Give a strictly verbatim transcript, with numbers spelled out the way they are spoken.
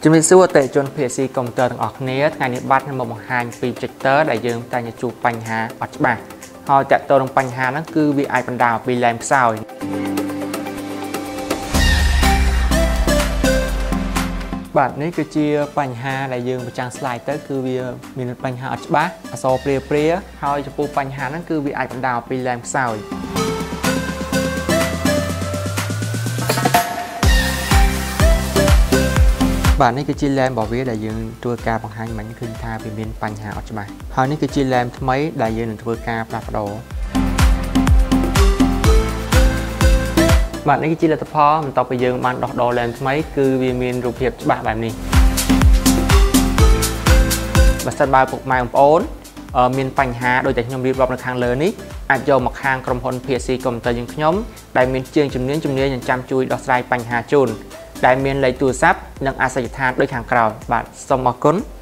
ជំរាបសួរតេជនភាសាកុំព្យូទ័រទាំងអស់គ្នាថ្ងៃនេះបាទខ្ញុំមកបង្ហាញពី projector ដែលយើងតែងជួបបញ្ហាអត់ច្បាស់ហើយតើតើនឹងបញ្ហាហ្នឹងគឺវាអាចបណ្ដាលពីឡែមខ្សោយបាទនេះគឺជាបញ្ហាដែលយើងបញ្ចាំង slide ទៅគឺវាមានបញ្ហាអត់ច្បាស់អក្សរព្រាព្រាហើយចំពោះបញ្ហាហ្នឹងគឺវាអាចបណ្ដាលពីឡែមខ្សោយបាទនេះគឺជាឡែមរបស់វាដែលយើងធ្វើការបង្ហាញមិញឃើញថាវាមានបញ្ហាអត់ច្បាស់ហើយនេះគឺជាឡែមថ្មីដែលយើងនឹងធ្វើការផ្លាស់ប្ដូរបាទនេះគឺជាលទ្ធផលបន្ទាប់ពីយើងបានដោះដូរឡែមថ្មីគឺវាមានរូបភាពច្បាស់បែបនេះបើសិនបើពុកម៉ែបងប្អូនមានបញ្ហាដូចតែខ្ញុំរៀបរាប់នៅខាងលើនេះអាចយកមកខាងក្រុមហ៊ុន พี เอส ซี កុំព្យូទ័រយើងខ្ញុំដែលមានជាងជំនាញជំនាញនឹងចាំជួយដោះស្រាយបញ្ហាជូនដែលមានលេខទូរស័ព្ទនិងអាសយដ្ឋានដូចខាងក្រោយបាទសូមអរគុណ